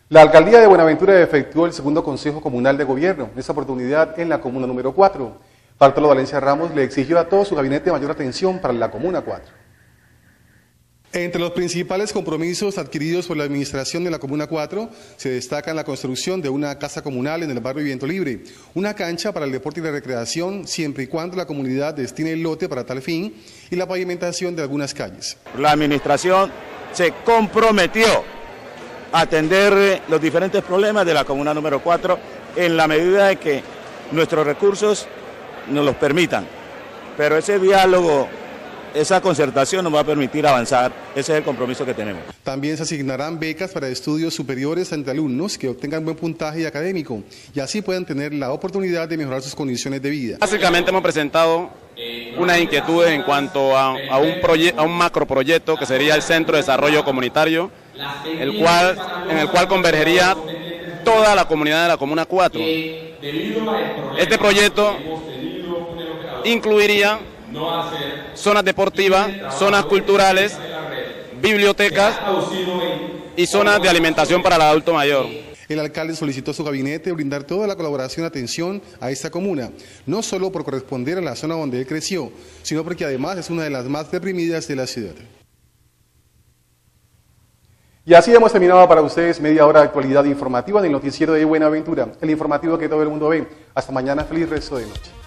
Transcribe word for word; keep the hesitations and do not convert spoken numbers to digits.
La alcaldía de Buenaventura efectuó el segundo Consejo Comunal de Gobierno, en esta oportunidad en la comuna número cuatro. Bartolo Valencia Ramos le exigió a todo su gabinete mayor atención para la comuna cuatro. Entre los principales compromisos adquiridos por la administración de la Comuna cuatro se destacan la construcción de una casa comunal en el barrio Viento Libre, una cancha para el deporte y la recreación siempre y cuando la comunidad destine el lote para tal fin y la pavimentación de algunas calles. La administración se comprometió a atender los diferentes problemas de la Comuna número cuatro en la medida de que nuestros recursos nos los permitan, pero ese diálogo, esa concertación nos va a permitir avanzar, ese es el compromiso que tenemos. También se asignarán becas para estudios superiores entre alumnos que obtengan buen puntaje académico y así puedan tener la oportunidad de mejorar sus condiciones de vida. Básicamente hemos presentado unas inquietudes en cuanto a, a, un, a un macroproyecto que sería el Centro de Desarrollo Comunitario, el cual, en el cual convergería toda la comunidad de la Comuna cuatro. Este proyecto incluiría zonas deportivas, zonas culturales, bibliotecas y zonas de alimentación para el adulto mayor. El alcalde solicitó a su gabinete brindar toda la colaboración y atención a esta comuna, no solo por corresponder a la zona donde él creció, sino porque además es una de las más deprimidas de la ciudad. Y así hemos terminado para ustedes media hora de actualidad informativa en el noticiero de Buenaventura, el informativo que todo el mundo ve. Hasta mañana, feliz resto de noche.